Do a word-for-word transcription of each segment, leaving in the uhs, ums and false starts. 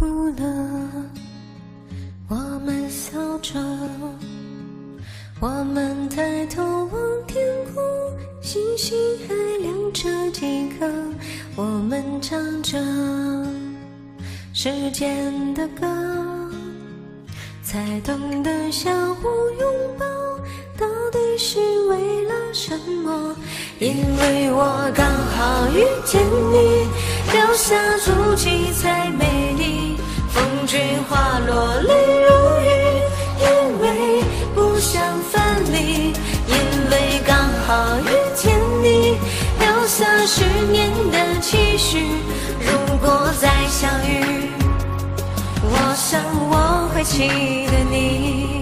哭了，我们笑着，我们抬头望天空，星星还亮着几颗，我们唱着时间的歌，才懂得相互拥抱，到底是为了什么？因为我刚好遇见你，留下足迹才美丽，风吹花落泪如雨，因为不想分离，因为刚好遇见你，留下十年的期许，如果再相遇，我想我会记得你。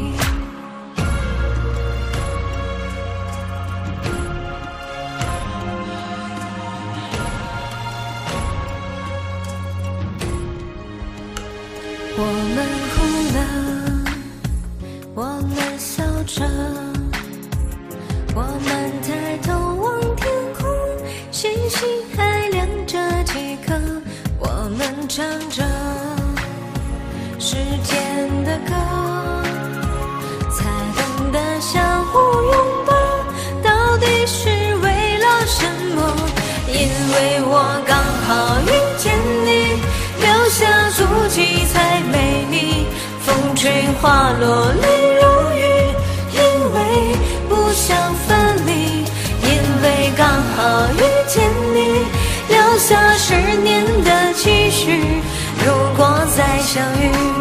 我们哭了，我们笑着，我们抬头望天空，星星还亮着几颗，我们唱着时间的歌，才懂得相互拥抱，到底是为了什么？因为我刚好遇见你，留下足迹才美丽，风吹花落泪如雨，因为不想分离，因为刚好遇见你，留下十年的期许，如果再相遇，